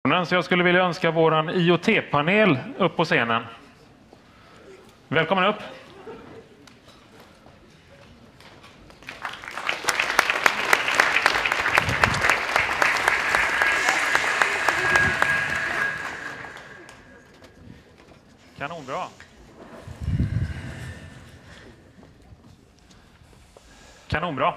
Så jag skulle vilja önska våran IoT-panel upp på scenen. Välkommen upp. Kanonbra. Kanonbra.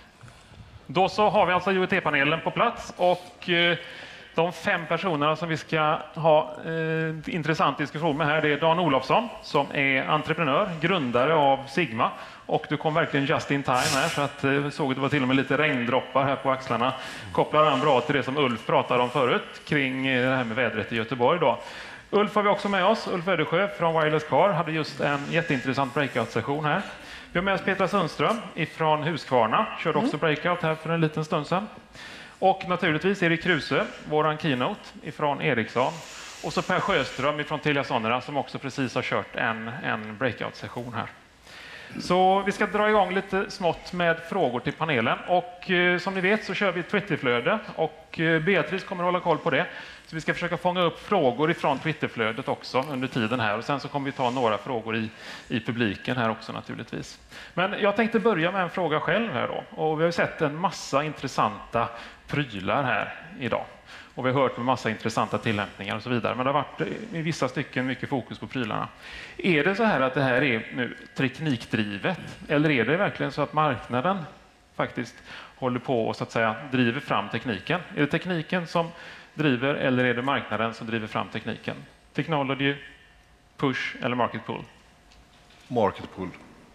Då så har vi alltså IoT-panelen på plats och de 5 personerna som vi ska ha intressant diskussion med här, det är Dan Olofsson som är entreprenör, grundare av Sigma, och du kom verkligen just in time här, så att såg att det var till och med lite regndroppar här på axlarna. Kopplar an bra till det som Ulf pratade om förut kring det här med vädret i Göteborg då. Ulf har vi också med oss. Ulf Ödersjö från Wireless Car hade just en jätteintressant breakout-session här. Vi har med oss Petra Sundström ifrån Husqvarna, körde också breakout här för en liten stund sedan. Och naturligtvis Erik Kruse, våran keynote ifrån Ericsson. Och så Per Sjöström ifrån Telia Sonera som också precis har kört en breakout-session här. Så vi ska dra igång lite smått med frågor till panelen. Och som ni vet så kör vi ett Twitterflöde och Beatrice kommer att hålla koll på det. Så vi ska försöka fånga upp frågor ifrån Twitterflödet också under tiden här. Och sen så kommer vi ta några frågor i publiken här också naturligtvis. Men jag tänkte börja med en fråga själv här då. Och vi har sett en massa intressanta prylar här idag. Och vi har hört med massa intressanta tillämpningar och så vidare. Men det har varit i vissa stycken mycket fokus på prylarna. Är det så här att det här är nu teknikdrivet? Eller är det verkligen så att marknaden faktiskt håller på och så att säga driver fram tekniken? Är det tekniken som driver eller är det marknaden som driver fram tekniken? Technology, push eller market pull? Market pull.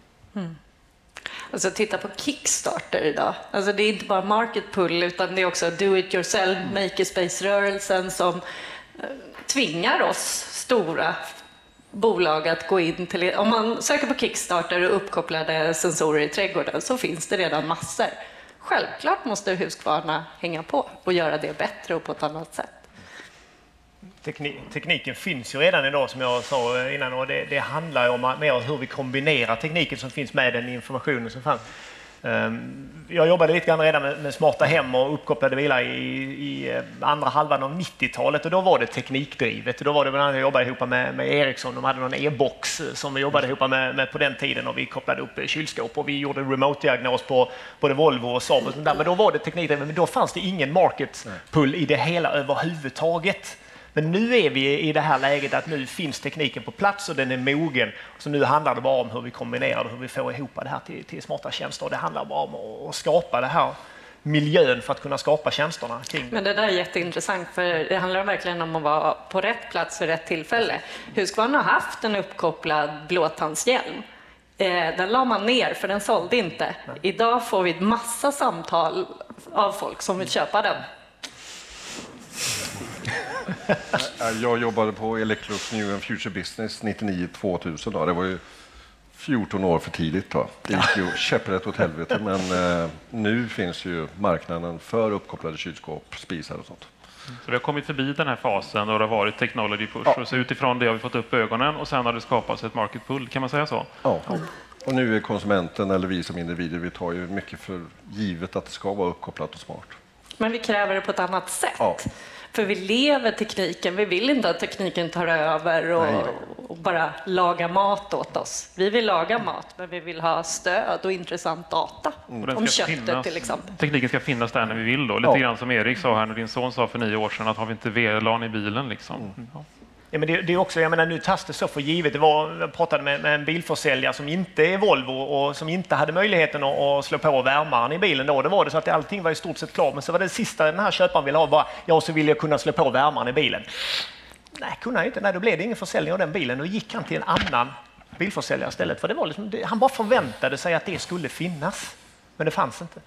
Alltså titta på Kickstarter idag. Alltså det är inte bara market pull utan det är också do it yourself, makerspace-rörelsen som tvingar oss stora bolag att gå in till. Om man söker på Kickstarter och uppkopplade sensorer i trädgården så finns det redan massor. Självklart måste Husqvarna hänga på och göra det bättre och på ett annat sätt. Tekniken finns ju redan idag som jag sa innan och det handlar ju om mer hur vi kombinerar tekniken som finns med den informationen som fanns. Jag jobbade lite grann redan med smarta hem och uppkopplade bilar i andra halvan av 90-talet och då var det teknikdrivet. Då var det bland annat jag jobbade ihop med Ericsson, de hade någon e-box som vi jobbade ihop med på den tiden och vi kopplade upp kylskåp och vi gjorde remote-diagnos på både Volvo och Saab och sånt där. Men då var det teknikdrivet, men då fanns det ingen market pull i det hela överhuvudtaget. Men nu är vi i det här läget att nu finns tekniken på plats och den är mogen. Så nu handlar det bara om hur vi kombinerar det, hur vi får ihop det här till smarta tjänster. Och det handlar bara om att skapa det här miljön för att kunna skapa tjänsterna kring. Men det där är jätteintressant för det handlar verkligen om att vara på rätt plats vid rätt tillfälle. Husqvarna har haft en uppkopplad blåtandshjälm. Den la man ner för den sålde inte. Idag får vi massa samtal av folk som vill köpa den. Jag jobbade på Electrolux New and Future Business 99-2000. Det var ju 14 år för tidigt. Då. Det gick ju käpprätt åt helvete, men nu finns ju marknaden för uppkopplade kylskåp, spisar och sånt. Så vi har kommit förbi den här fasen och det har varit technology push. Och så utifrån det har vi fått upp ögonen och sen har det skapats ett market pull. Kan man säga så? Ja. Och nu är konsumenten eller vi som individer, vi tar ju mycket för givet att det ska vara uppkopplat och smart. Men vi kräver det på ett annat sätt. Ja. För vi lever tekniken, vi vill inte att tekniken tar över och bara laga mat åt oss. Vi vill laga mat, men vi vill ha stöd och intressant data om köttet till exempel. Tekniken ska finnas där när vi vill då. Lite grann som Erik sa här när din son sa för 9 år sedan att har vi inte VLAN i bilen liksom. Ja, men det är också, jag menar, nu tas det så för givet. Jag pratade med en bilförsäljare som inte är Volvo och som inte hade möjligheten att slå på värmaren i bilen då. Det var det så att allting var i stort sett klart. Men så var det sista den här köparen ville ha bara, så vill jag kunna slå på värmaren i bilen. Nej, kunde han inte. Nej, då blev det ingen försäljning av den bilen. Då gick han till en annan bilförsäljare istället. För det var liksom, han bara förväntade sig att det skulle finnas. Men det fanns inte.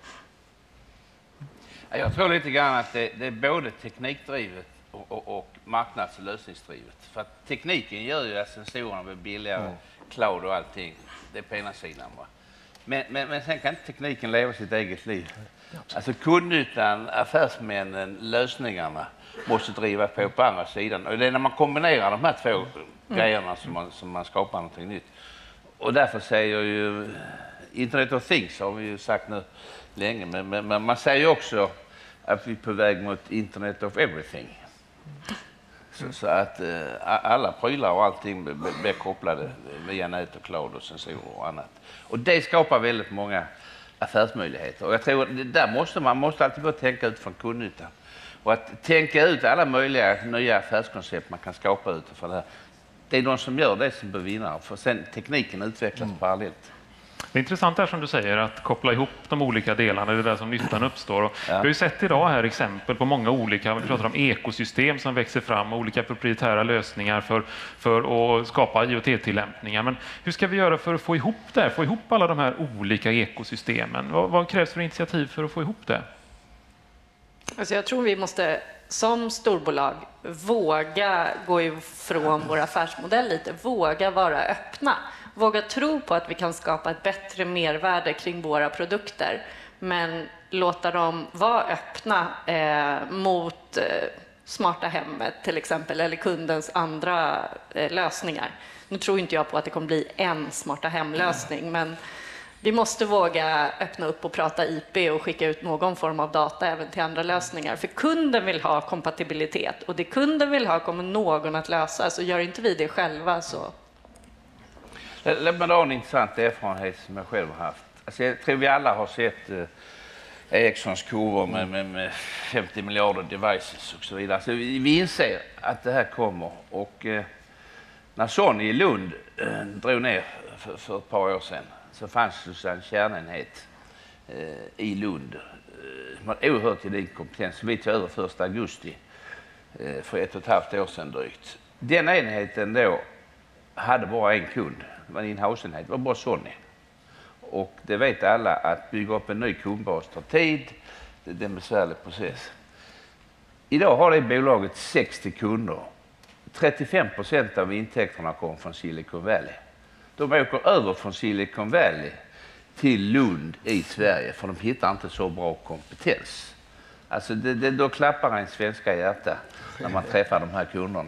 Jag tror lite grann att det är både teknikdrivet och marknads- och lösningsdrivet. För att tekniken gör ju att sensorerna blir billigare, cloud och allting. Det är på ena sidan. Va? Men sen kan inte tekniken leva sitt eget liv. Alltså kundnyttan, affärsmännen, lösningarna måste driva på andra sidan. Och det är när man kombinerar de här två grejerna som man skapar någonting nytt. Och därför säger ju Internet of Things har vi ju sagt nu länge. Men man säger ju också att vi är på väg mot Internet of Everything. Så att alla prylar och allting blir kopplade via nät och cloud och sensorer och annat. Och det skapar väldigt många affärsmöjligheter. Och jag tror att där man måste alltid börja tänka ut från kundnyttan. Och att tänka ut alla möjliga nya affärskoncept man kan skapa utifrån det här. Det är de som gör det som blir vinnare, för sen tekniken utvecklas parallellt. Det är intressant där som du säger, att koppla ihop de olika delarna, det är där som nyttan uppstår. Och vi har ju sett idag här exempel på många olika, vi pratar om ekosystem som växer fram, olika proprietära lösningar för att skapa IoT-tillämpningar. Men hur ska vi göra för att få ihop det, få ihop alla de här olika ekosystemen? Vad krävs för initiativ för att få ihop det? Alltså jag tror vi måste som storbolag våga gå ifrån vår affärsmodell lite, våga vara öppna. Våga tro på att vi kan skapa ett bättre mervärde kring våra produkter, men låta dem vara öppna mot smarta hemmet till exempel, eller kundens andra lösningar. Nu tror inte jag på att det kommer bli en smarta hemlösning, men vi måste våga öppna upp och prata IP och skicka ut någon form av data även till andra lösningar. För kunden vill ha kompatibilitet, och det kunden vill ha kommer någon att lösa. Så gör inte vi det själva så... Låt mig dra en intressant erfarenhet som jag själv har haft. Alltså jag tror vi alla har sett Ericssons kurvor med 50 miljarder devices och så vidare. Så vi inser att det här kommer. Och när Sony i Lund drog ner för ett par år sedan, så fanns det en kärnenhet i Lund som var oerhört gedigen kompetens. Vi tog över 1 augusti för 1,5 år sedan drygt. Den enheten då hade bara en kund. Det var en in-house-enhet, det var bara Sony. Och det vet alla, att bygga upp en ny kundbas tar tid, det är en besvärlig process. Idag har det bolaget 60 kunder. 35% av intäkterna kommer från Silicon Valley. De åker över från Silicon Valley till Lund i Sverige, för de hittar inte så bra kompetens. Alltså då klappar en svenska hjärta när man träffar de här kunderna.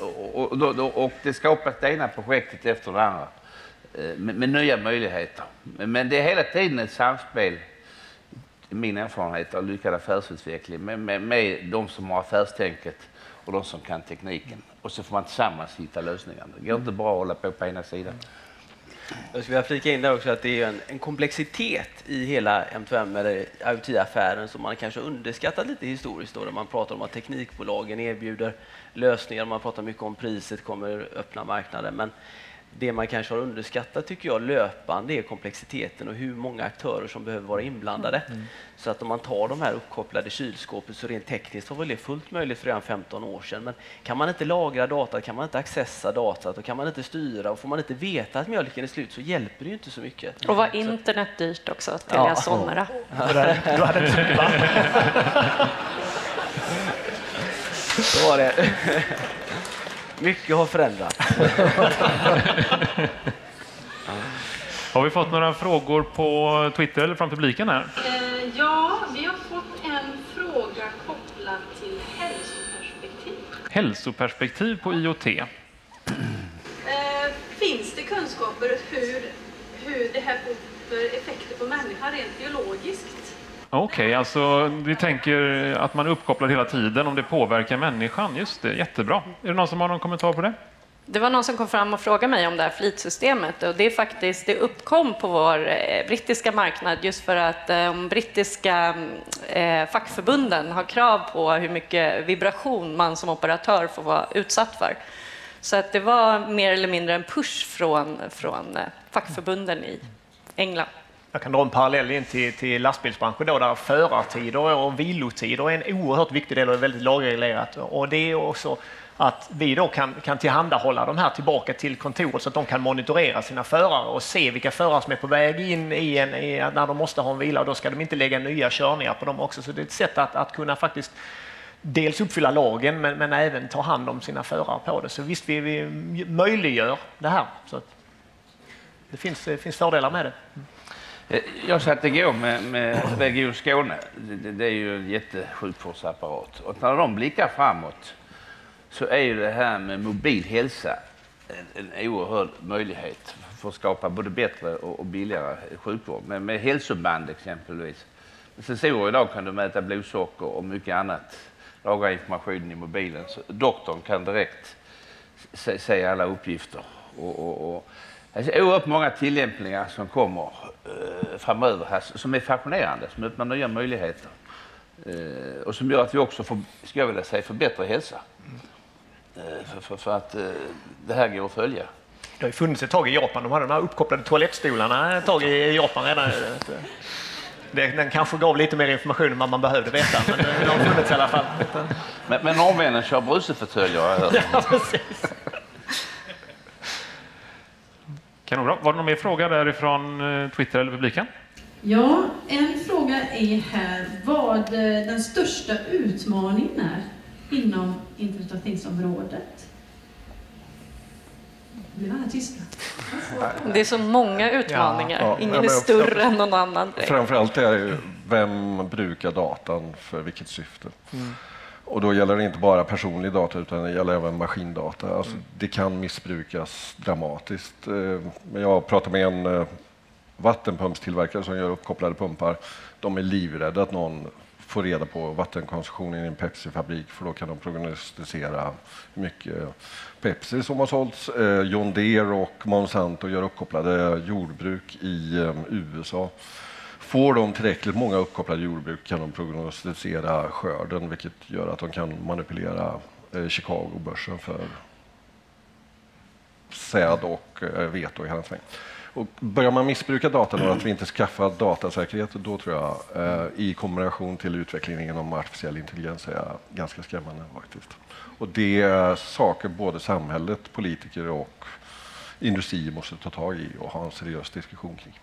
Och det skapas det ena projektet efter det andra med nya möjligheter. Men det är hela tiden ett samspel, min erfarenhet av lyckad affärsutveckling, med de som har affärstänket och de som kan tekniken. Och så får man tillsammans hitta lösningar. Det går inte bara att hålla på ena sidan. Jag skulle vilja flika in där också att det är en komplexitet i hela M2M eller IoT-affären som man kanske underskattat lite historiskt då, där man pratar om att teknikbolagen erbjuder lösningar, man pratar mycket om priset kommer öppna marknaden, men det man kanske har underskattat tycker jag löpande är komplexiteten och hur många aktörer som behöver vara inblandade. Så att om man tar de här uppkopplade kylskåpet, så rent tekniskt var väl det fullt möjligt för redan 15 år sedan. Men kan man inte lagra data, kan man inte accessa datat och kan man inte styra och får man inte veta att mjölken är slut, så hjälper det ju inte så mycket. Och var internet dyrt också, Telia Sonera. Du hade inte så mycket vatten. Så var det. Mycket har förändrats. Har vi fått några frågor på Twitter eller från publiken här? Ja, vi har fått en fråga kopplad till hälsoperspektiv. Hälsoperspektiv på IoT. Finns det kunskaper hur det här får effekter på människan rent biologiskt? Okej, alltså vi tänker att man är uppkopplad hela tiden om det påverkar människan. Just det, jättebra. Är det någon som har någon kommentar på det? Det var någon som kom fram och frågade mig om det här fleet-systemet, och det uppkom på vår brittiska marknad just för att de brittiska fackförbunden har krav på hur mycket vibration man som operatör får vara utsatt för. Så att det var mer eller mindre en push från fackförbunden i England. Jag kan dra en parallell in till lastbilsbranschen då, där förartider och vilotider är en oerhört viktig del och är väldigt lagreglerat. Och det är också att vi då kan tillhandahålla de här tillbaka till kontoret så att de kan monitorera sina förare och se vilka förare som är på väg in i när de måste ha en vila, och då ska de inte lägga nya körningar på dem också. Så det är ett sätt att kunna faktiskt dels uppfylla lagen men även ta hand om sina förare på det. Så visst, vi möjliggör det här. Så det finns fördelar med det. Jag satt igår med Region Skåne. Det är ju en jättesjukvårdsapparat. Och när de blickar framåt så är ju det här med mobil hälsa en oerhörd möjlighet för att skapa både bättre och billigare sjukvård. Med hälsoband exempelvis. Med sensorer idag kan du mäta blodsocker och mycket annat lagra informationen i mobilen. Så doktorn kan direkt se alla uppgifter. Alltså, oerhört många tillämpningar som kommer framöver här, som är fascinerande, som öppnar nya möjligheter. Och som gör att vi också får, ska jag vilja säga, för bättre hälsa. För att det här går att följa. Det har ju funnits ett tag i Japan. De hade de här uppkopplade toalettstolarna ett tag i Japan redan. Den kanske gav lite mer information än vad man behövde veta, men det har funnits i alla fall. Men norrmännen kör bruseförtöljer, har jag hört. Ja, precis. Kanonbra. Var det någon mer fråga därifrån Twitter eller publiken? Ja, en fråga är här vad den största utmaningen är inom Internet of Things-området. Blir alla tysta? Det är så många utmaningar. Ja, Ingen är större än någon annan. Framförallt är det vem brukar datan för vilket syfte. Och då gäller det inte bara personlig data utan det gäller även maskindata. Alltså, det kan missbrukas dramatiskt. Jag pratade med en vattenpumpstillverkare som gör uppkopplade pumpar. De är livrädda att någon får reda på vattenkonsumtionen i en Pepsi-fabrik, för då kan de prognostisera hur mycket Pepsi som har sålts. John Deere och Monsanto gör uppkopplade jordbruk i USA. Får de tillräckligt många uppkopplade jordbruk kan de prognostisera skörden, vilket gör att de kan manipulera Chicago-börsen för säd och vete och hela sväng. Och börjar man missbruka datan och att vi inte skaffar datasäkerhet, då tror jag i kombination till utvecklingen inom artificiell intelligens är ganska skrämmande faktiskt. Och det är saker både samhället, politiker och industri måste ta tag i och ha en seriös diskussion kring.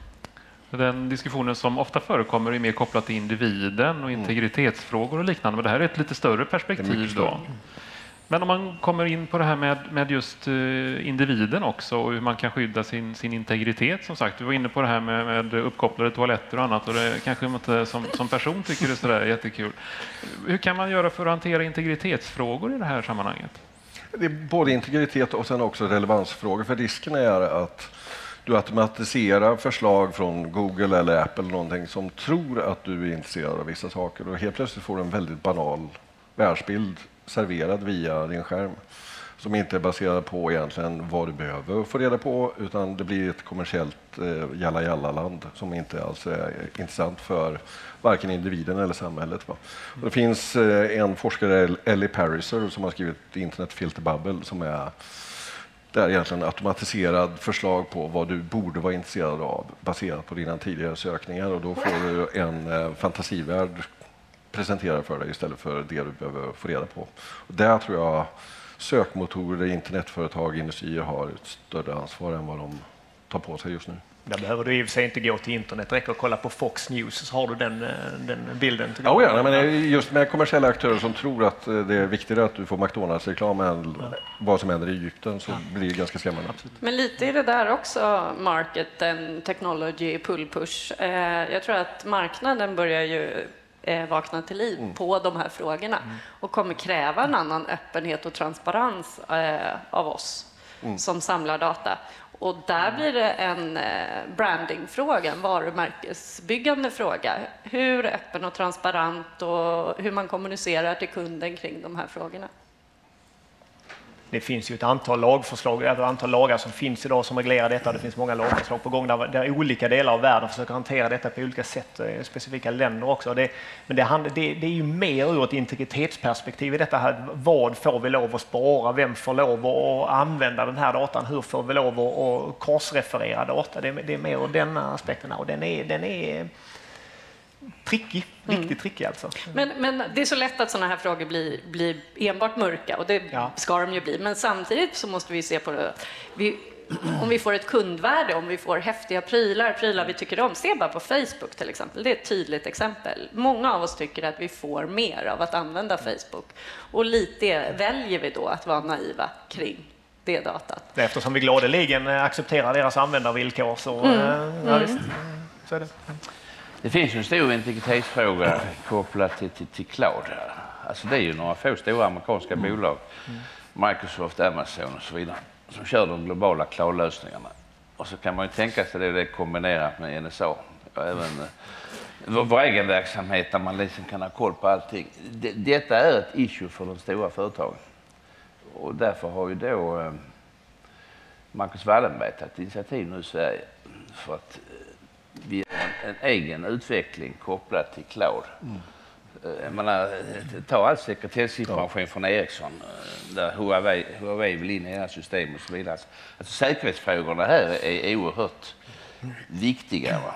Den diskussionen som ofta förekommer är mer kopplat till individen och integritetsfrågor och liknande, men det här är ett lite större perspektiv då. Men om man kommer in på det här med just individen också och hur man kan skydda sin integritet, som sagt, du var inne på det här med uppkopplade toaletter och annat och det kanske man inte som person tycker det är sådär jättekul. Hur kan man göra för att hantera integritetsfrågor i det här sammanhanget? Det är både integritet och sen också relevansfrågor, för risken är att du automatiserar förslag från Google eller Apple någonting som tror att du är intresserad av vissa saker och helt plötsligt får du en väldigt banal världsbild serverad via din skärm som inte är baserad på egentligen vad du behöver få reda på, utan det blir ett kommersiellt jalla-jalla-land som inte alls är intressant för varken individen eller samhället. Va? Och det finns en forskare, Ellie Pariser, som har skrivit Internet Filter Bubble, som är där egentligen automatiserad förslag på vad du borde vara intresserad av baserat på dina tidigare sökningar, och då får du en fantasivärld presenterad för dig istället för det du behöver få reda på. Och där tror jag sökmotorer, internetföretag, industrier har ett större ansvar än vad de tar på sig just nu. Där behöver du i och för sig inte gå till internet, räcker att kolla på Fox News så har du den bilden. Ja, men just med kommersiella aktörer som tror att det är viktigare att du får McDonalds-reklam än vad som händer i Egypten, så blir det ganska skrämmande. Men lite är det där också market and technology pull-push. Jag tror att marknaden börjar ju vakna till liv på de här frågorna och kommer kräva en annan öppenhet och transparens av oss som samlar data. Och där blir det en brandingfråga, en varumärkesbyggande fråga. Hur öppen och transparent och hur man kommunicerar till kunden kring de här frågorna. Det finns ju ett antal lagförslag, ett antal lagar som finns idag som reglerar detta. Det finns många lagförslag på gång där olika delar av världen försöker hantera detta på olika sätt, specifika länder också. Men det är ju mer ur ett integritetsperspektiv i detta här. Vad får vi lov att spara? Vem får lov att använda den här datan? Hur får vi lov att korsreferera data? Det är mer ur den aspekten, och den är tricky, riktigt tricky alltså. Men det är så lätt att sådana här frågor blir enbart mörka, och det ska de ju bli. Men samtidigt så måste vi se på det. Om vi får ett kundvärde, om vi får häftiga prylar vi tycker om. Se bara på Facebook till exempel, det är ett tydligt exempel. Många av oss tycker att vi får mer av att använda Facebook. Och lite väljer vi då att vara naiva kring det datat. Eftersom vi gladeligen accepterar deras användarvillkor så, visst, så är det. Det finns ju en stor integritetsfråga kopplad till cloud här. Alltså det är ju några få stora amerikanska bolag, Microsoft, Amazon och så vidare, som kör de globala cloud-lösningarna. Och så kan man ju tänka sig det kombinerat med NSA och även vår egen verksamhet där man liksom kan ha koll på allting. Detta är ett issue för de stora företagen. Och därför har ju då Marcus Wallenberg tagit initiativ nu i Sverige för att vi har en egen utveckling kopplad till cloud. Ta all sekretessinformation från Ericsson där Huawei vill in i era system och så vidare. Alltså säkerhetsfrågorna här är oerhört viktiga. Va?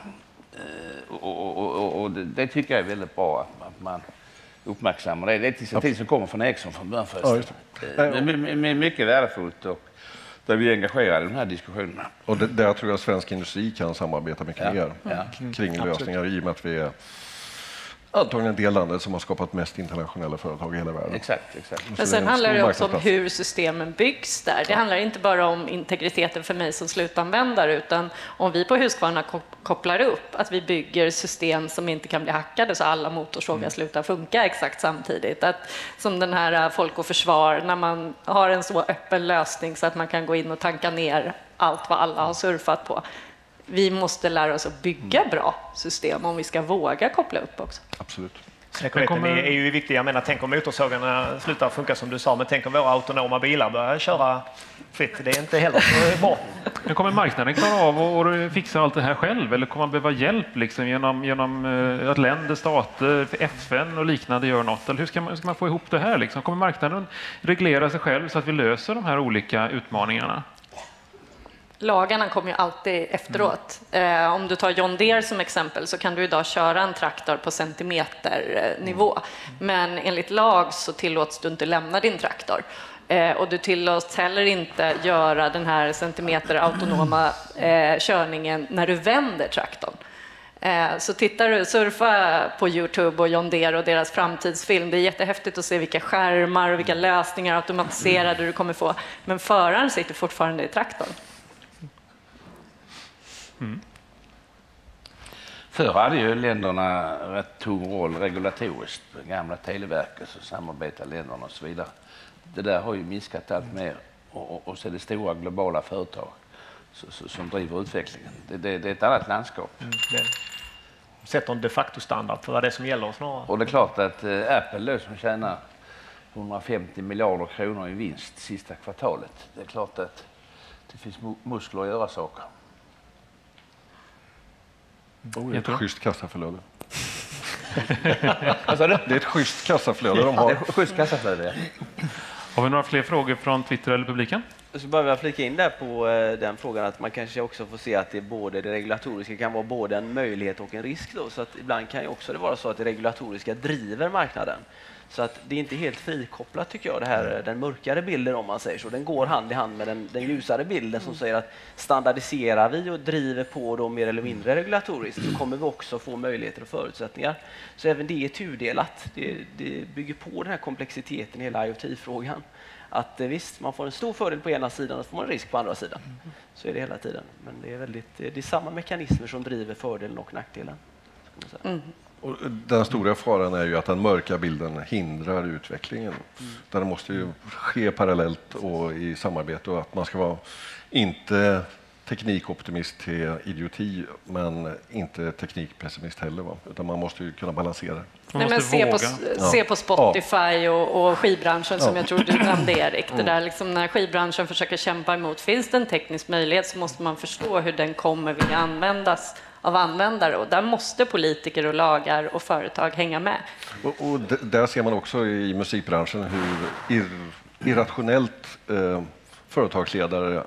Och det tycker jag är väldigt bra att man uppmärksammar det. Det är ett initiativ som kommer från Ericsson från början först. Det är mycket värdefullt och där vi är engagerade i de här diskussionerna. Och där tror jag svensk industri kan samarbeta mycket mer kring lösningar i och med att vi är antagligen en del landet som har skapat mest internationella företag i hela världen. Exakt. Men sen handlar det också om hur systemen byggs där. Det handlar inte bara om integriteten för mig som slutanvändare, utan om vi på Husqvarna kopplar upp att vi bygger system som inte kan bli hackade så alla motorsågar slutar funka exakt samtidigt. Att, som den här Folk och Försvar, när man har en så öppen lösning så att man kan gå in och tanka ner allt vad alla har surfat på. Vi måste lära oss att bygga bra system om vi ska våga koppla upp också. Absolut. Säkerheten är ju viktig. Jag menar, tänk om motorsågarna slutar funka som du sa, men tänk om våra autonoma bilar börjar köra fritt. Det är inte heller bra. Men kommer marknaden klara av att fixa allt det här själv, eller kommer man behöva hjälp liksom, genom att länder, stater, FN och liknande gör något? Eller hur ska man få ihop det här? Liksom? Kommer marknaden reglera sig själv så att vi löser de här olika utmaningarna? Lagarna kommer ju alltid efteråt. Om du tar John Deere som exempel så kan du idag köra en traktor på centimeternivå. Men enligt lag så tillåts du inte lämna din traktor. Och du tillåts heller inte göra den här centimeter autonoma körningen när du vänder traktorn. Så tittar du, surfa på YouTube och John Deere och deras framtidsfilm. Det är jättehäftigt att se vilka skärmar och vilka lösningar automatiserade du kommer få. Men föraren sitter fortfarande i traktorn. Förr hade ju länderna rätt tung roll regulatoriskt. Gamla Televerket så samarbetar länderna och så vidare. Det där har ju minskat allt mer och så är det stora globala företag som driver utvecklingen. Det är ett annat landskap. Det sätter en de facto standard för vad det är som gäller snarare. Och det är klart att Apple då, som tjänar 150 miljarder kronor i vinst sista kvartalet. Det är klart att det finns muskler att göra saker. Ett schysst kassaflöde. Alltså, det är ett schysst kassaflöde de har. Det är ett schysst kassaflöde. Har vi några fler frågor från Twitter eller publiken? Jag ska bara flika in där på den frågan att man kanske också får se att det regulatoriska kan vara både en möjlighet och en risk då, så att ibland kan ju också det vara så att det regulatoriska driver marknaden. Så att det är inte helt frikopplat tycker jag, det här, den mörkare bilden om man säger så. Den går hand i hand med den ljusare bilden som säger att standardiserar vi och driver på då mer eller mindre regulatoriskt så kommer vi också få möjligheter och förutsättningar. Så även det är tudelat. Det bygger på den här komplexiteten i hela IoT-frågan. Att visst, man får en stor fördel på ena sidan och så får man en risk på andra sidan. Så är det hela tiden. Men det är samma mekanismer som driver fördelen och nackdelen. Och den stora faran är ju att den mörka bilden hindrar utvecklingen. Den måste ju ske parallellt och i samarbete och att man ska vara inte teknikoptimist till idioti men inte teknikpessimist heller. Utan man måste ju kunna balansera. Nej, men se på Spotify och skivbranschen som jag tror du nämnde Erik. Det där liksom när skivbranschen försöker kämpa emot, finns det en teknisk möjlighet så måste man förstå hur den kommer vilja användas av användare och där måste politiker och lagar och företag hänga med. Och där ser man också i musikbranschen hur irrationellt företagsledare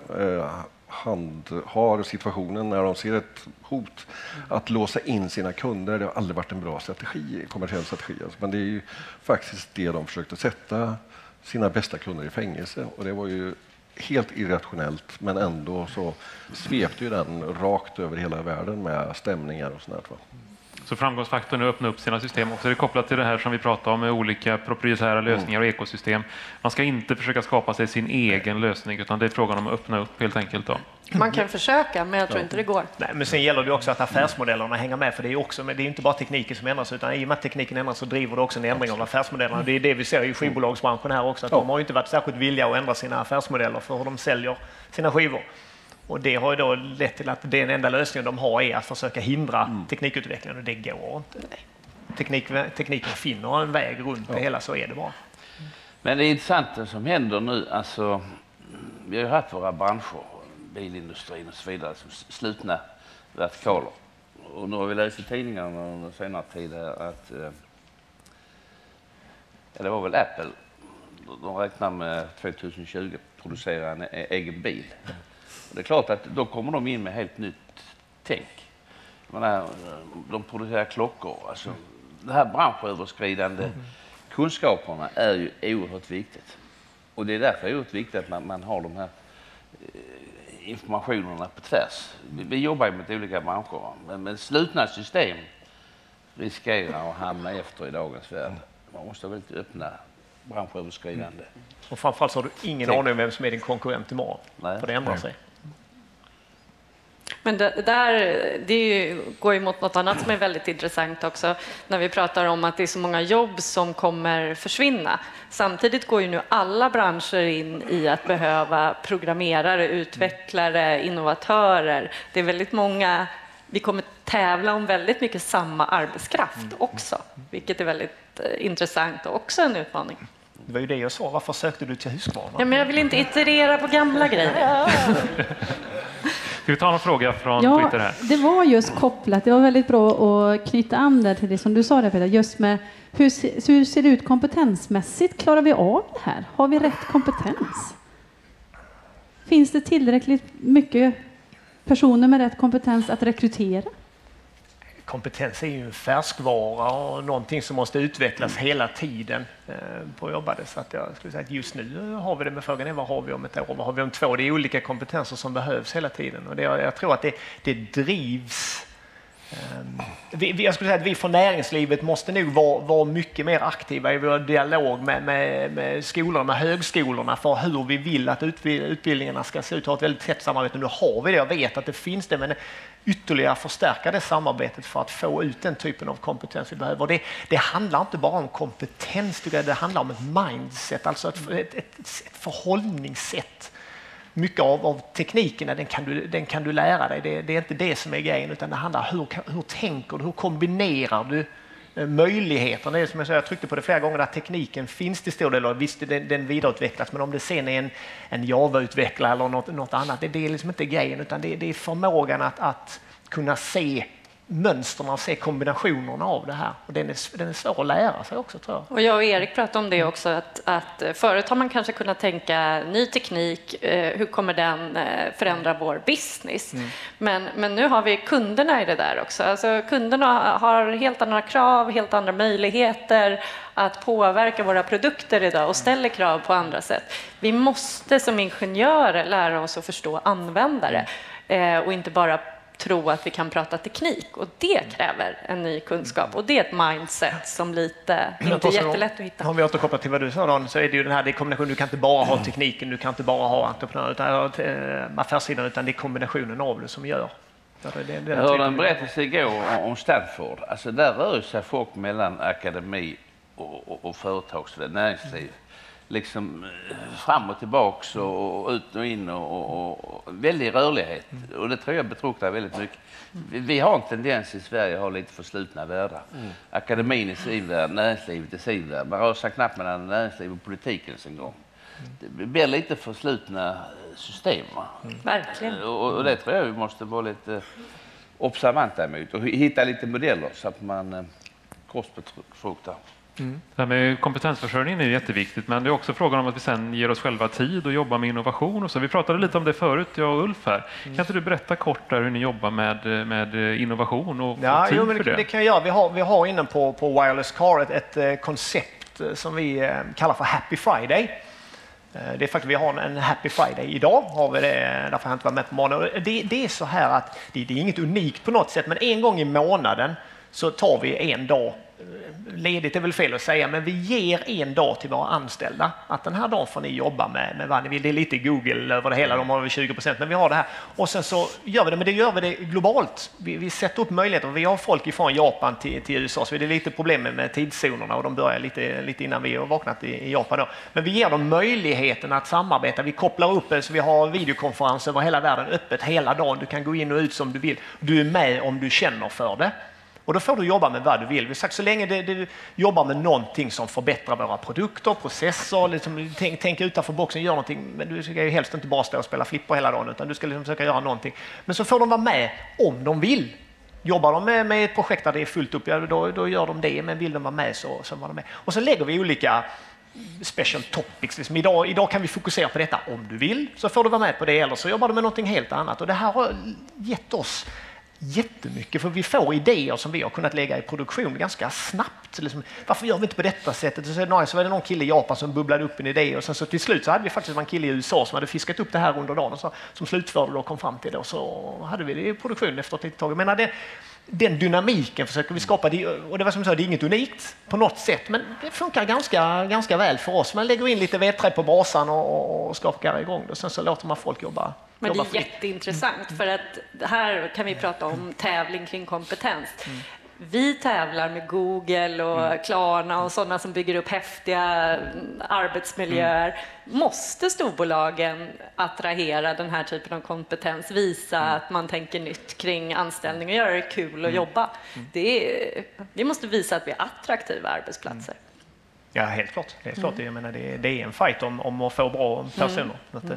har situationen när de ser ett hot att låsa in sina kunder. Det har aldrig varit en bra strategi, kommersiell strategi. Men det är ju faktiskt det de försökte sätta sina bästa kunder i fängelse och det var ju helt irrationellt, men ändå så svepte ju den rakt över hela världen med stämningar och sånt där. Så framgångsfaktorn är att öppna upp sina system också. Det är kopplat till det här som vi pratar om med olika proprietära lösningar och ekosystem. Man ska inte försöka skapa sig sin egen lösning utan det är frågan om att öppna upp helt enkelt. Då. Man kan försöka, men jag tror inte det går. Nej, men sen gäller det också att affärsmodellerna hänger med, för det är inte bara tekniken som ändras, utan i och med att tekniken ändras så driver det också en ändring av affärsmodellerna. Det är det vi ser i skivbolagsbranschen här också, att de har ju inte varit särskilt villiga att ändra sina affärsmodeller för hur de säljer sina skivor. Och det har ju då lett till att den enda lösningen de har är att försöka hindra teknikutvecklingen, och det går inte. Tekniken finner en väg runt det hela, så är det bara. Men det är intressant det som händer nu. Alltså, vi har ju haft våra branscher, bilindustrin och så vidare, som slutna vertikaler. Och nu har vi läst i tidningarna under senare tid att det var väl Apple, de räknar med 2020 producera en egen bil. Och det är klart att då kommer de in med helt nytt tänk. De producerar klockor. Alltså, det här branschöverskridande kunskaperna är ju oerhört viktigt. Och det är därför oerhört viktigt att man har de här informationerna på tvärs. Vi jobbar ju med olika branscher, men slutna system riskerar att hamna efter i dagens värld. Man måste vara väldigt öppna, branschöverskridande. Och framförallt så har du ingen aning om vem som är din konkurrent imorgon. För det ändrar sig. Men går ju mot något annat som är väldigt intressant också, när vi pratar om att det är så många jobb som kommer försvinna. Samtidigt går ju nu alla branscher in i att behöva programmerare, utvecklare, innovatörer. Det är väldigt många, vi kommer tävla om väldigt mycket samma arbetskraft också, vilket är väldigt intressant och också en utmaning. Det var ju det jag sa, varför sökte du till Husqvarna? Ja, men jag vill inte iterera på gamla grejer. Ska vi ta någon fråga från Twitter här? Det var just kopplat, det var väldigt bra att knyta an där till det som du sa där, Peter, just med hur ser det ut kompetensmässigt? Klarar vi av det här? Har vi rätt kompetens? Finns det tillräckligt mycket personer med rätt kompetens att rekrytera? Kompetens är ju en färskvara och någonting som måste utvecklas hela tiden på jobbet. Så att jag skulle säga att just nu har vi det, med frågan är vad har vi om ett år, vad har vi om 2? Det är olika kompetenser som behövs hela tiden, och jag tror att det drivs. Jag skulle säga att vi från näringslivet måste nog vara mycket mer aktiva i vår dialog med skolorna, med högskolorna, för hur vi vill att utbildningarna ska se ut. Ha ett väldigt tätt samarbete. Nu har vi det, jag vet att det finns det, men ytterligare förstärka det samarbetet för att få ut den typen av kompetens vi behöver. Det handlar inte bara om kompetens, det handlar om ett mindset, alltså ett förhållningssätt. Mycket av teknikerna den kan du lära dig. Det är inte det som är grejen, utan det handlar om hur tänker du, hur kombinerar du möjligheterna. Det är som jag tryckte på det flera gånger, att tekniken finns till stor del, och visst den vidareutvecklas, men om det sen är en Java-utvecklare eller något annat, det är liksom inte grejen, utan det är förmågan att kunna se mönsterna och se kombinationerna av det här. Och den är svår att lära sig också, tror jag. Och jag och Erik pratade om det också, att förut har man kanske kunnat tänka ny teknik, hur kommer den förändra vår business? Men nu har vi kunderna i det där också. Alltså, kunderna har helt andra krav, helt andra möjligheter att påverka våra produkter idag och ställer krav på andra sätt. Vi måste som ingenjörer lära oss att förstå användare och inte bara tro att vi kan prata teknik, och det kräver en ny kunskap, och det är ett mindset som inte är jättelätt att hitta. Om vi återkopplar till vad du sa, Dan, så är det ju den här kombinationen. Du kan inte bara ha tekniken, du kan inte bara ha entreprenörer, affärssidan, utan det är kombinationen av det som gör. Jag hörde en berättelse igår om Stanford. Alltså där rör sig folk mellan akademi och företagsvärld, näringsliv. Liksom fram och tillbaks och ut och in och väldig rörlighet. Och det tror jag betruktar väldigt mycket. Vi har en tendens i Sverige att ha lite förslutna världar. Akademin i sin värld, näringslivet i sin värld. Man rör sig knappt mellan näringsliv och politiken en gång. Det blir lite förslutna system. Verkligen. Och det tror jag vi måste vara lite observanta emot och hitta lite modeller så att man korsbefruktar. Det här med kompetensförsörjningen är jätteviktigt, men det är också frågan om att vi sen ger oss själva tid och jobbar med innovation. Och så. Vi pratade lite om det förut, jag och Ulf här. Kan inte du berätta kort där hur ni jobbar med innovation och tid för det? Det kan jag göra. Vi har inne på Wireless Car ett koncept som vi kallar för Happy Friday. Det är faktiskt, vi har en Happy Friday idag, har vi det, därför har jag inte varit med på månaden. Det är så här att det är inget unikt på något sätt, men en gång i månaden så tar vi en dag ledigt är väl fel att säga, men vi ger en dag till våra anställda. Att den här dagen får ni jobba med vad ni vill. Det är lite Google över det hela, de har väl 20%, men vi har det här. Och sen så gör vi det, men det gör vi det globalt. Vi sätter upp möjligheter. Vi har folk ifrån Japan till USA, så det är lite problem med tidszonerna och de börjar lite innan vi har vaknat i Japan då. Men vi ger dem möjligheten att samarbeta. Vi kopplar upp så vi har videokonferenser över hela världen öppet hela dagen. Du kan gå in och ut som du vill. Du är med om du känner för det. Och då får du jobba med vad du vill. Vi har sagt så länge du jobbar med någonting som förbättrar våra produkter, processer, liksom, tänk utanför boxen, gör någonting. Men du ska ju helst inte bara stå och spela flipper hela dagen, utan du ska liksom försöka göra någonting. Men så får de vara med om de vill. Jobbar de med ett projekt där det är fullt upp, ja, då gör de det. Men vill de vara med så var de med. Och så lägger vi olika special topics. Liksom idag kan vi fokusera på detta. Om du vill så får du vara med på det, eller så jobbar du med någonting helt annat. Och det här har gett oss jättemycket, för vi får idéer som vi har kunnat lägga i produktion ganska snabbt. Liksom, varför gör vi inte på detta sättet? Så var det någon kille i Japan som bubblade upp en idé, och sen så till slut så hade vi faktiskt en kille i USA som hade fiskat upp det här under dagen och så, som slutförde och kom fram till det, och så hade vi det i produktion efter ett litet tag. Men den dynamiken försöker vi skapa, och det var som jag sa, det är inget unikt på något sätt, men det funkar ganska väl för oss. Man lägger in lite vedträ på basan och skapar igång det, och sen så låter man folk jobba. Men det är jätteintressant, för att här kan vi prata om tävling kring kompetens. Vi tävlar med Google och Klarna och sådana som bygger upp häftiga arbetsmiljöer. Måste storbolagen attrahera den här typen av kompetens, visa att man tänker nytt kring anställning och göra det kul att jobba? Vi måste visa att vi är attraktiva arbetsplatser. Ja, helt klart. Jag menar, det är en fight om att få bra personer.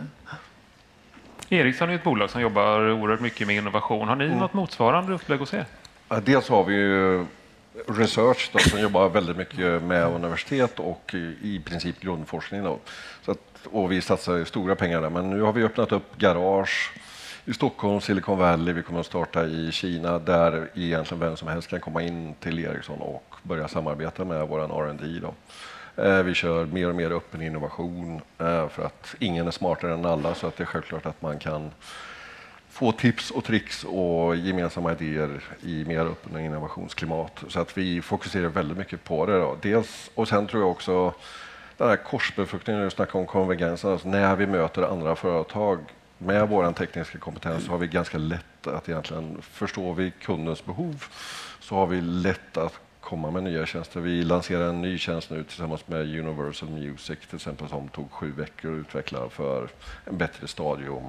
Ericsson är ett bolag som jobbar oerhört mycket med innovation. Har ni något motsvarande upplägg hos er? Ja, dels har vi ju research då, som jobbar väldigt mycket med universitet och i princip grundforskning. Då. Och vi satsar ju stora pengar där, men nu har vi öppnat upp garage i Stockholm, Silicon Valley. Vi kommer att starta i Kina, där egentligen vem som helst kan komma in till Ericsson och börja samarbeta med vår R&D då. Vi kör mer och mer öppen innovation för att ingen är smartare än alla, så att det är självklart att man kan få tips och tricks och gemensamma idéer i mer öppen innovationsklimat. Så att vi fokuserar väldigt mycket på det då. Dels, och sen tror jag också den här korsbefruktningen, när du snackar om konvergensen, alltså när vi möter andra företag med vår tekniska kompetens, så har vi ganska lätt att egentligen förstå vi kundens behov, så har vi lätt att komma med nya tjänster. Vi lanserar en ny tjänst nu tillsammans med Universal Music till exempel, som tog 7 veckor att utveckla för en bättre stadium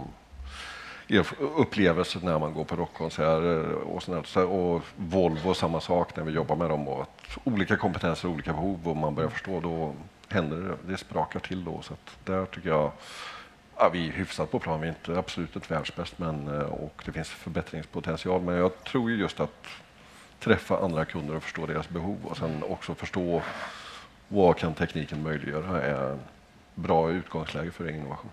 upplevelse när man går på rockkonserter och sånt. Och Volvo samma sak när vi jobbar med dem, och att olika kompetenser och olika behov, och man börjar förstå, då händer det sprakar till då. Så att där tycker jag vi är hyfsat på plan. Vi är inte absolut ett världsbäst, och det finns förbättringspotential, men jag tror ju just att träffa andra kunder och förstå deras behov, och sen också förstå vad kan tekniken möjliggöra, är bra utgångsläge för innovation.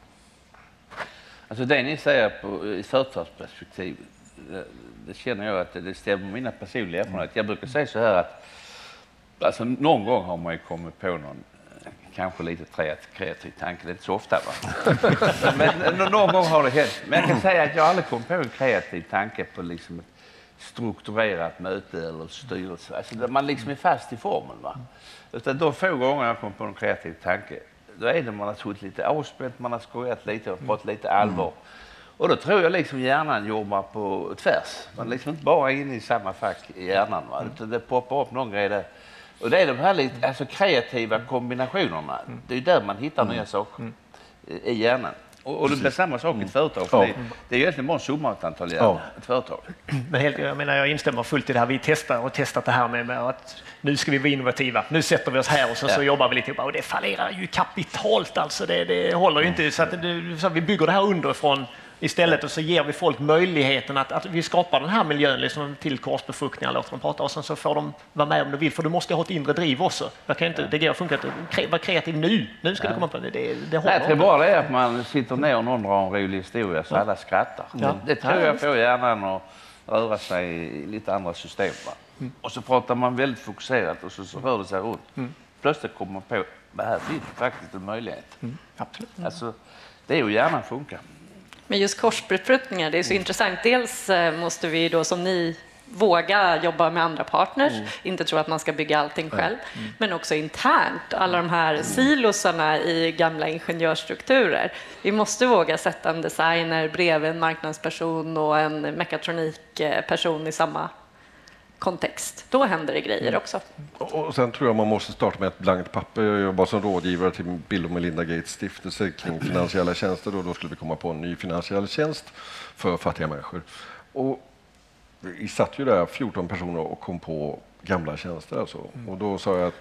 Alltså det ni säger i företagsperspektiv, det känner jag att det stämmer med mina personliga erfarenheter. Jag brukar säga så här att alltså någon gång har man ju kommit på någon kanske lite kreativ tanke, det är inte så ofta va? Men någon gång har det hänt. Men jag kan säga att jag aldrig kom på en kreativ tanke på liksom ett strukturerat möte eller styrelse. Alltså där man liksom är fast i formen va? Utan de få gånger jag kom på en kreativ tanke, då är det man har suttit lite avspänt, man har skojat lite och fått lite allvar. Och då tror jag liksom hjärnan jobbar på tvärs. Man är liksom inte bara inne i samma fack i hjärnan va? Utan det poppar upp någon grej där. Och det är de här lite alltså kreativa kombinationerna. Det är där man hittar nya saker i hjärnan. Och det blir samma sak i ett företag. För det är ju egentligen bara en summa ett antal hjärnor, ett företag. Men jag instämmer fullt i det här. Vi testat det här med att nu ska vi vara innovativa. Nu sätter vi oss här och så jobbar vi lite. Och det fallerar ju kapitalt alltså. Det håller ju inte. Så vi bygger det här underifrån istället, och så ger vi folk möjligheten att vi skapar den här miljön liksom, till korsbefruktningar, låter dem prata, och sen så får de vara med om de vill, för du måste ha ett inre driv också. Det går att funka att vara kreativ nu ska du komma på det. Det håller. Jag tror bara det är att man sitter ner och någon drar en rolig historia så alla skrattar. Det tror jag får hjärnan att röra sig i lite andra system. Va? Och så pratar man väldigt fokuserat och så rör det sig runt. Plötsligt kommer man på det här finns faktiskt en möjlighet. Absolut. Alltså, det är ju hjärnan funkar. Men just korsbefruktningar, det är så intressant. Dels måste vi då, som ni våga jobba med andra partners, inte tro att man ska bygga allting själv, men också internt, alla de här silosarna i gamla ingenjörsstrukturer. Vi måste våga sätta en designer bredvid en marknadsperson och en mekatronikperson i samma kontext. Då händer det grejer också. Och sen tror jag man måste starta med ett blankt papper. Jag jobbar som rådgivare till Bill och Melinda Gates stiftelse kring finansiella tjänster och då skulle vi komma på en ny finansiell tjänst för fattiga människor. Och vi satt ju där 14 personer och kom på gamla tjänster alltså. Och då sa jag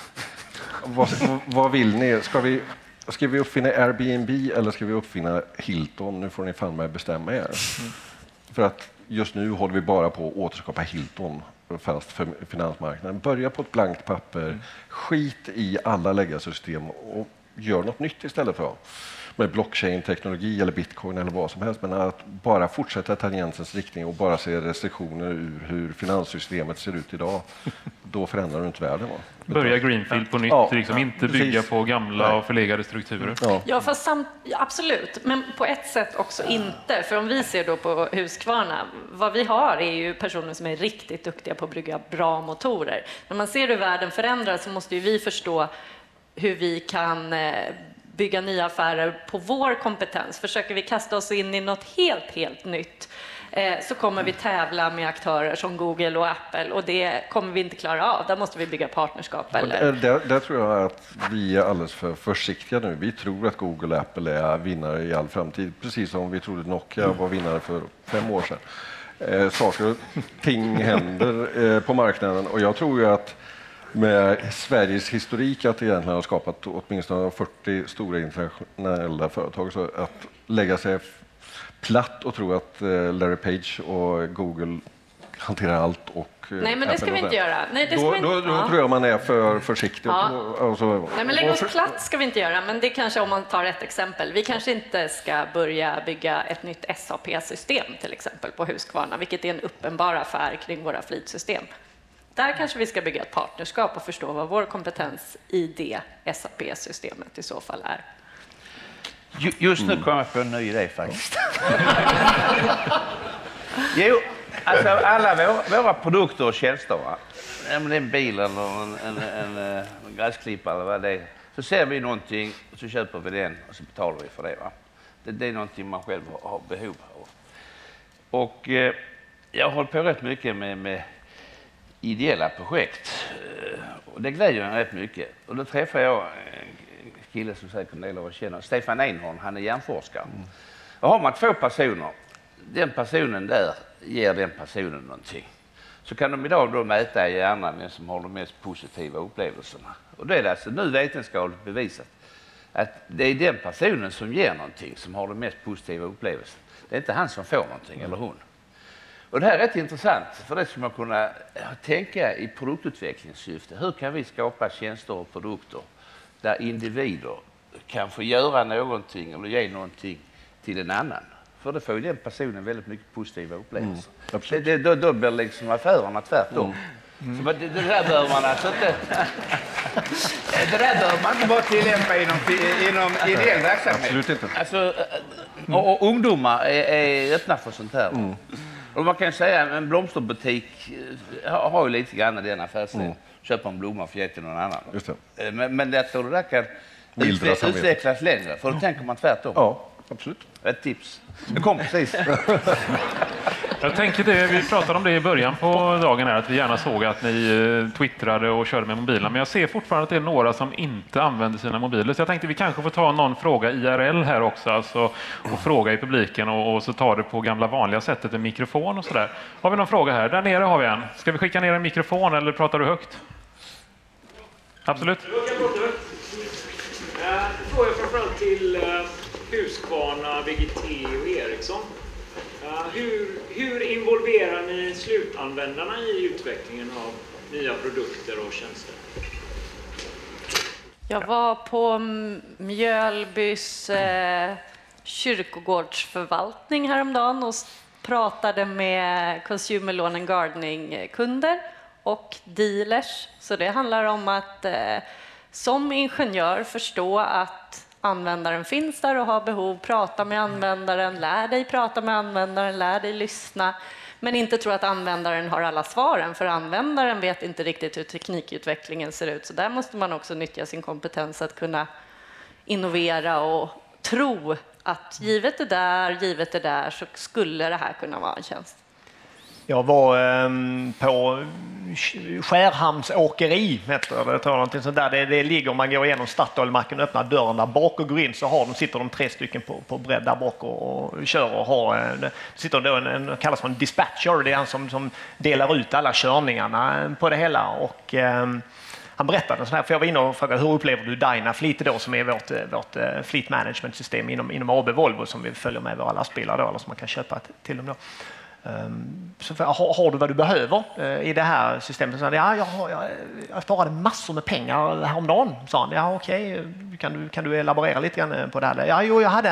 vad vill ni? Ska vi uppfinna Airbnb eller ska vi uppfinna Hilton? Nu får ni fan med bestämma er. För att just nu håller vi bara på att återskapa Hilton fast för finansmarknaden. Börja på ett blankt papper, skit i alla legarsystem och gör något nytt istället för med blockchain-teknologi eller bitcoin eller vad som helst. Men att bara fortsätta tangentens riktning och bara se restriktioner ur hur finanssystemet ser ut idag, då förändrar du inte världen. Va? Börja greenfield på nytt, liksom inte bygga på gamla och förlegade strukturer. Ja, fast absolut, men på ett sätt också inte. För om vi ser då på Husqvarna, vad vi har är ju personer som är riktigt duktiga på att bygga bra motorer. När man ser hur världen förändras så måste ju vi förstå hur vi kan bygga nya affärer på vår kompetens. Försöker vi kasta oss in i något helt nytt så kommer vi tävla med aktörer som Google och Apple och det kommer vi inte klara av. Där måste vi bygga partnerskap. Eller? Där tror jag att vi är alldeles för försiktiga nu. Vi tror att Google och Apple är vinnare i all framtid. Precis som vi trodde Nokia var vinnare för 5 år sedan. Saker och ting händer på marknaden och jag tror ju att med Sveriges historik att det egentligen har skapat åtminstone 40 stora internationella företag. Så att lägga sig platt och tro att Larry Page och Google hanterar allt och nej, men det ska vi inte göra. Nej, det ska vi inte. Då tror jag man är för försiktig. Nej, men lägga oss platt ska vi inte göra, men det kanske om man tar ett exempel. Vi kanske inte ska börja bygga ett nytt SAP-system till exempel på Husqvarna, vilket är en uppenbar affär kring våra flytsystem. Där kanske vi ska bygga ett partnerskap och förstå vad vår kompetens i det SAP-systemet i så fall är. Just nu kommer jag på en ny idé faktiskt. Jo, alltså alla våra produkter och tjänster, va? Om det är en bil eller en gräsklippare eller vad det är, så ser vi någonting och så köper vi den och så betalar vi för det. Va? Det är någonting man själv har behov av. Och jag håller på rätt mycket med ideella projekt. Och det glädjer mig rätt mycket. Och då träffar jag en kille som säkert en del av oss känner, Stefan Einhorn, han är hjärnforskare. Och har man 2 personer, den personen där ger den personen någonting. Så kan de idag då mäta i hjärnan den som har de mest positiva upplevelserna. Och det är alltså nu vetenskapligt bevisat att det är den personen som ger någonting som har den mest positiva upplevelsen. Det är inte han som får någonting eller hon. Och det här är rätt intressant, för det ska man kunna tänka i produktutvecklingssyfte. Hur kan vi skapa tjänster och produkter där individer kan få göra någonting eller ge någonting till en annan? För det får ju den personen väldigt mycket positiva upplevelser. Då blir liksom affärerna tvärtom. Så det där bör man alltså inte... det där bör man inte bara tillämpa inom ideell verksamhet. Absolut inte. Alltså, och ungdomar är öppna för sånt här. Och man kan säga att en blomsterbutik har ju lite grann den affärsen. Köpa en blomma för att ge till någon annan. Just det. Men jag tror det där kan utvecklas längre. För då tänker man tvärtom. Ja, absolut. Ett tips. Det kom precis. Jag tänker det, vi pratade om det i början på dagen här, att vi gärna såg att ni twittrade och körde med mobilerna. Men jag ser fortfarande att det är några som inte använder sina mobiler. Så jag tänkte vi kanske får ta någon fråga IRL här också. Alltså, och fråga i publiken och så tar det på gamla vanliga sättet en mikrofon och sådär. Har vi någon fråga här? Där nere har vi en. Ska vi skicka ner en mikrofon eller pratar du högt? Absolut. Fråga framförallt till Husqvarna, VGT och Ericsson. Hur involverar ni slutanvändarna i utvecklingen av nya produkter och tjänster? Jag var på Mjölbys kyrkogårdsförvaltning häromdagen och pratade med Consumer Lawn and Gardening-kunder och dealers. Så det handlar om att som ingenjör förstå att användaren finns där och har behov, prata med användaren, lär dig prata med användaren, lär dig lyssna. men inte tror att användaren har alla svaren, för användaren vet inte riktigt hur teknikutvecklingen ser ut. Så där måste man också nyttja sin kompetens att kunna innovera och tro att givet det där så skulle det här kunna vara en tjänst. Jag var på Skärhamns åkeri, någonting sånt där. Det ligger, om man går igenom Statoilmacken och öppnar dörren där bak och går in, så sitter de 3 stycken på bredd där bak och kör och har sitter då en kallas för en dispatcher. Det är han som delar ut alla körningarna på det hela. Och han berättade så här, för jag var inne och frågade hur upplever du Dynafleet då, som är vårt fleet management system inom AB Volvo, som vi följer med våra lastbilar då, eller som man kan köpa till dem då. Så har du vad du behöver i det här systemet? Så jag sparade massor med pengar häromdagen, sa han. Ja, okej, kan du elaborera lite grann på det här? Ja, jag hade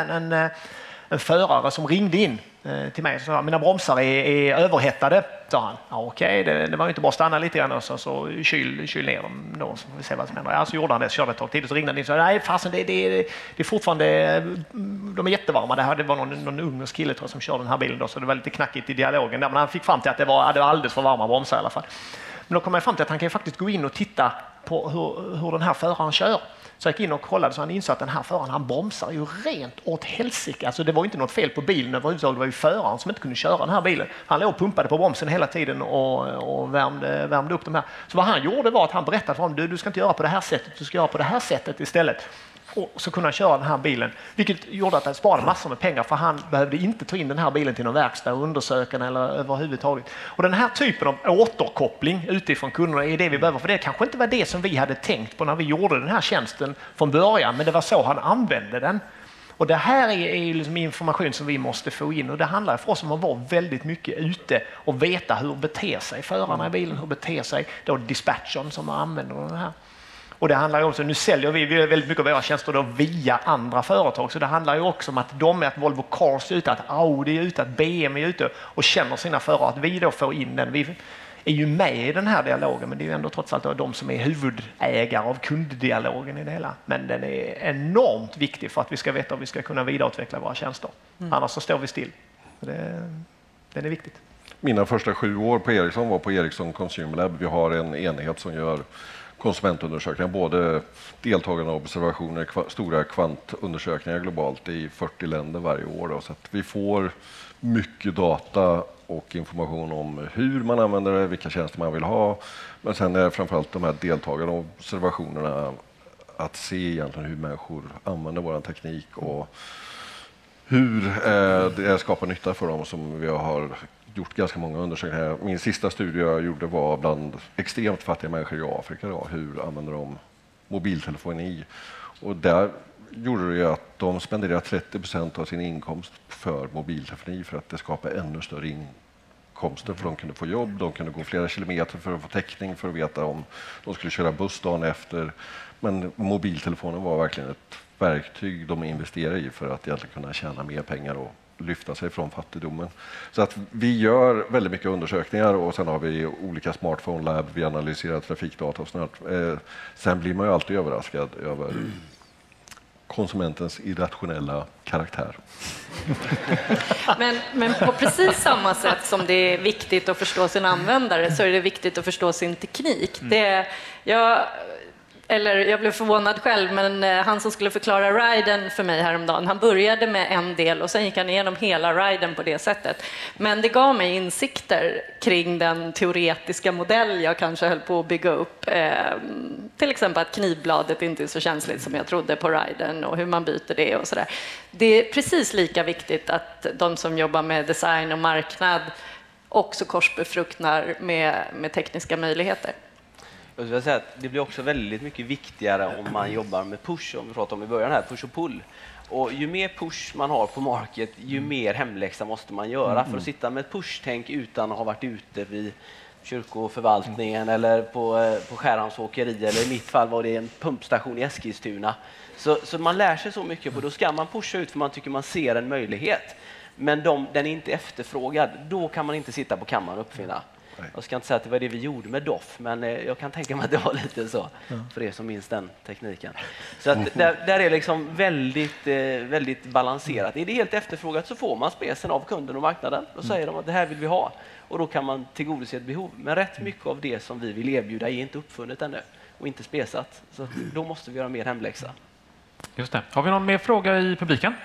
en förare som ringde in till mig och sa mina bromsar är överhettade, sa han. Ja, okej, det var ju inte bara att stanna lite grann och så kyl ner dem då, så får vi se vad som händer. Ja, så gjorde han det, så körde ett tag till, så ringde han in och sa nej, fasen, det är fortfarande, de är jättevarma. Det var någon ungersk kille, tror jag, som körde den här bilen då, så det var lite knackigt i dialogen där, men han fick fram till att det var alldeles för varma bromsar i alla fall. Men då kom jag fram till att han kan ju faktiskt gå in och titta på hur den här föraren kör. Så jag gick in och kollade, så han insåg att den här föraren, han bromsar ju rent åt helsike. Alltså det var inte något fel på bilen överhuvudtaget, det var ju föraren som inte kunde köra den här bilen. Han låg och pumpade på bromsen hela tiden och värmde upp de här. Så vad han gjorde var att han berättade för honom, du ska inte göra på det här sättet, du ska göra på det här sättet istället. Och så kunde han köra den här bilen, vilket gjorde att han sparade massor med pengar, för han behövde inte ta in den här bilen till någon verkstad och undersöka den eller överhuvudtaget. Och den här typen av återkoppling utifrån kunderna är det vi behöver, för det kanske inte var det som vi hade tänkt på när vi gjorde den här tjänsten från början, men det var så han använde den. Och det här är liksom information som vi måste få in, och det handlar för oss om att vara väldigt mycket ute och veta hur beter sig förarna i bilen, hur beter sig då dispatchern som använder den här. Och det handlar ju också, nu säljer vi väldigt mycket av våra tjänster då via andra företag, så det handlar ju också om att att Volvo Cars är ute, att Audi är ute, att BMW är ute och känner sina förare, att vi då får in den. Vi är ju med i den här dialogen, men det är ju ändå trots allt de som är huvudägare av kunddialogen i det hela. Men den är enormt viktig för att vi ska veta om vi ska kunna vidareutveckla våra tjänster. Annars så står vi still. Den är viktigt. Mina första 7 år på Ericsson var på Ericsson Consumer Lab. Vi har en enhet som gör konsumentundersökningar, både deltagarna och observationer, stora kvantundersökningar globalt i 40 länder varje år. Då, så att vi får mycket data och information om hur man använder det, vilka tjänster man vill ha. Men sen är framförallt de här deltagarna och observationerna att se egentligen hur människor använder vår teknik och hur det skapar nytta för dem, som vi har gjort ganska många undersökningar. Min sista studie jag gjorde var bland extremt fattiga människor i Afrika. Då. Hur använder de mobiltelefoni? Och där gjorde det ju att de spenderar 30% av sin inkomst för mobiltelefoni, för att det skapar ännu större inkomster. För de kunde få jobb, de kunde gå flera kilometer för att få täckning, för att veta om de skulle köra buss dagen efter. Men mobiltelefonen var verkligen ett verktyg de investerade i för att egentligen kunna tjäna mer pengar och lyfta sig från fattigdomen. Så att vi gör väldigt mycket undersökningar, och sen har vi olika smartphone lab, vi analyserar trafikdata och sånt. Sen blir man ju alltid överraskad över konsumentens irrationella karaktär. Men på precis samma sätt som det är viktigt att förstå sin användare, så är det viktigt att förstå sin teknik. Jag blev förvånad själv, men han som skulle förklara riden för mig häromdagen, han började med en del och sen gick han igenom hela riden på det sättet. Men det gav mig insikter kring den teoretiska modell jag kanske höll på att bygga upp. Till exempel att knivbladet inte är så känsligt som jag trodde på riden, och hur man byter det och sådär. Det är precis lika viktigt att de som jobbar med design och marknad också korsbefruktar med tekniska möjligheter. Jag skulle säga att det blir också väldigt mycket viktigare om man jobbar med push, om vi pratar om i början här, push och pull. Och ju mer push man har på market, ju mer hemläxa måste man göra. För att sitta med ett push-tänk utan att ha varit ute vid kyrkoförvaltningen eller på Skärhamns åkeri, eller i mitt fall var det en pumpstation i Eskilstuna. Så man lär sig så mycket, och då ska man pusha ut för man tycker man ser en möjlighet. Men den är inte efterfrågad, då kan man inte sitta på kammaren och uppfinna. Jag ska inte säga att det var det vi gjorde med DOF, men jag kan tänka mig att det var lite så för er som minns den tekniken. Så att där är liksom väldigt balanserat. Är det helt efterfrågat så får man specen av kunden och marknaden. Då säger de att det här vill vi ha och då kan man tillgodose ett behov. Men rätt mycket av det som vi vill erbjuda är inte uppfunnet ännu och inte spesat. Så då måste vi göra mer hemläxa. Just det. Har vi någon mer fråga i publiken?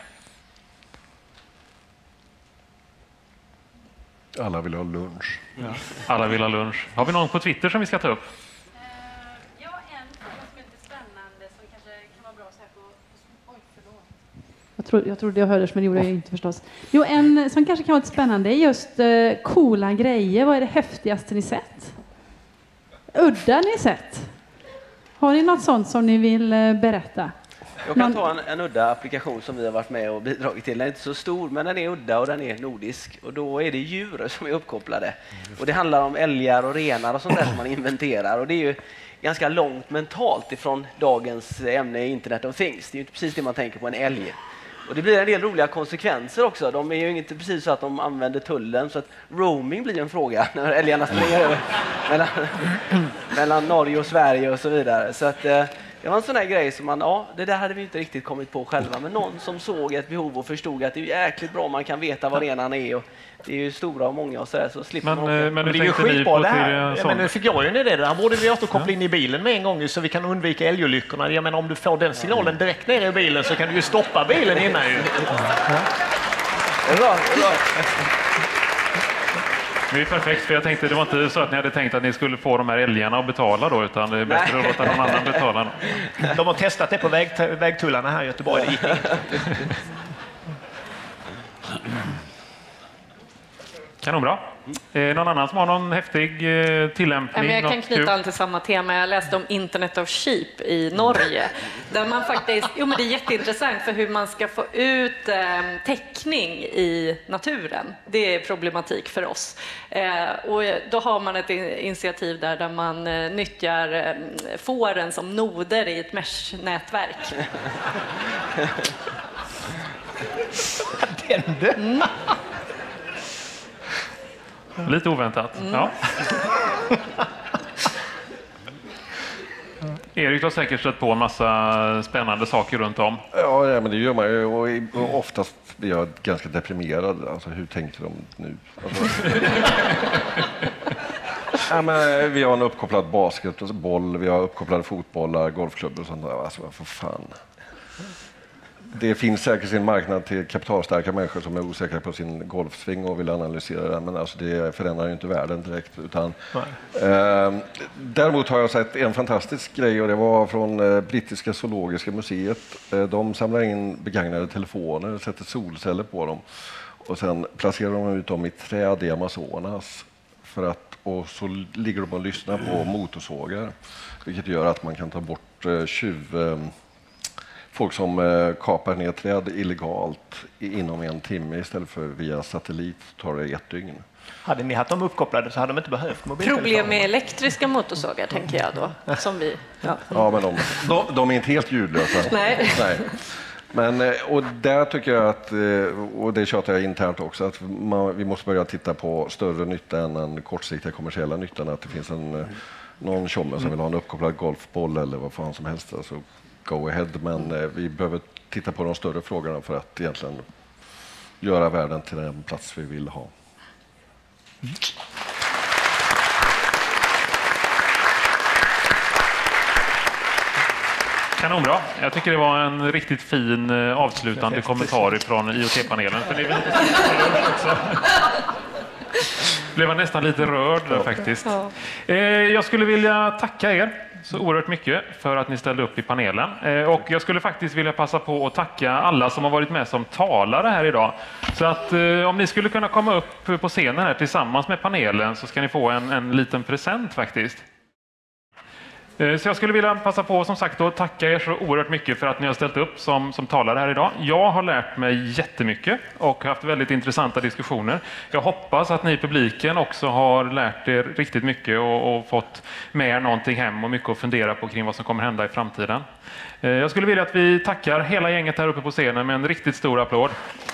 Alla vill ha lunch. Ja. Alla vill ha lunch. Har vi någon på Twitter som vi ska ta upp? Ja, en fråga som är lite spännande som kanske kan vara bra så här på... Oj, förlåt. Jag trodde jag hörde det, men det gjorde jag inte förstås. Jo, en som kanske kan vara lite spännande är just coola grejer. Vad är det häftigaste ni sett? Udda ni sett? Har ni något sånt som ni vill berätta? Jag kan ta en udda applikation som vi har varit med och bidragit till. Den är inte så stor, men den är udda och den är nordisk. Och då är det djur som är uppkopplade. Och det handlar om älgar och renar och sånt där som man inventerar. Och det är ju ganska långt mentalt ifrån dagens ämne Internet of Things. Det är ju inte precis det man tänker på en älg. Och det blir en del roliga konsekvenser också. De är ju inte precis så att de använder tullen. Så att roaming blir en fråga när älgarna springer över mellan Norge och Sverige och så vidare. Så att... Det var en sån här grej som det där hade vi inte riktigt kommit på själva, men någon som såg ett behov och förstod att det är jäkligt bra, man kan veta vad renarna är och det är ju stora och många och så slipper man. Men det är ju skitbra det här. Men nu fick jag ju en idé, det här borde vi återkoppla in i bilen med en gång så vi kan undvika älgolyckorna. Jag menar, om du får den signalen direkt ner i bilen så kan du ju stoppa bilen innan ju. Det är bra. Det är perfekt, för jag tänkte det var inte så att ni hade tänkt att ni skulle få de här älgarna att betala då, utan det är bättre att låta någon annan betala. De har testat det på vägtullarna här i Göteborg. Det gick inte. Kanonbra. Någon annan som har någon häftig tillämpning? Men jag kan knyta an till samma tema. Jag läste om Internet of Sheep i Norge. Där man faktiskt, men det är jätteintressant för hur man ska få ut täckning i naturen. Det är problematik för oss. Och då har man ett initiativ där man nyttjar fåren som noder i ett mesh-nätverk. Lite oväntat. Ja. Erik har säkert stött på en massa spännande saker runt om. Ja, men det gör man ju. Och oftast blir jag ganska deprimerad. Alltså, hur tänker de nu? Alltså... men vi har en uppkopplad basketboll, vi har uppkopplade fotbollar, golfklubbor och sånt där. Alltså, vad för fan. Det finns säkert en marknad till kapitalstarka människor som är osäkra på sin golfsving och vill analysera den, men alltså det förändrar ju inte världen direkt. Utan, däremot har jag sett en fantastisk grej och det var från Brittiska zoologiska museet. De samlar in begagnade telefoner, sätter solceller på dem och sen placerar de ut dem i träd i Amazonas och så ligger de och lyssnar på motorsågar, vilket gör att man kan ta bort folk som kapar ner träd illegalt inom 1 timme istället för via satellit tar det 1 dygn. Hade ni haft dem uppkopplade så hade de inte behövt mobiltelefoner. Problem med elektriska motorsågar tänker jag då. Som vi, ja, men de är inte helt ljudlösa. Nej. Men, och där tycker jag att, och det tjatar jag internt också, att vi måste börja titta på större nytta än den kortsiktiga kommersiella nyttan. Att det finns någon tjomme som vill ha en uppkopplad golfboll eller vad fan som helst. Alltså, go ahead, men vi behöver titta på de större frågorna för att egentligen göra världen till den plats vi vill ha. Kanonbra. Jag tycker det var en riktigt fin avslutande kommentar från IoT-panelen. För det är väl lite också. Blev nästan lite rörd där, faktiskt. Jag skulle vilja tacka er så oerhört mycket för att ni ställde upp i panelen. Och jag skulle faktiskt vilja passa på att tacka alla som har varit med som talare här idag. Så att om ni skulle kunna komma upp på scenen här tillsammans med panelen så ska ni få en liten present faktiskt. Så jag skulle vilja passa på som sagt att tacka er så oerhört mycket för att ni har ställt upp som talare här idag. Jag har lärt mig jättemycket och haft väldigt intressanta diskussioner. Jag hoppas att ni i publiken också har lärt er riktigt mycket och fått med er någonting hem och mycket att fundera på kring vad som kommer hända i framtiden. Jag skulle vilja att vi tackar hela gänget här uppe på scenen med en riktigt stor applåd.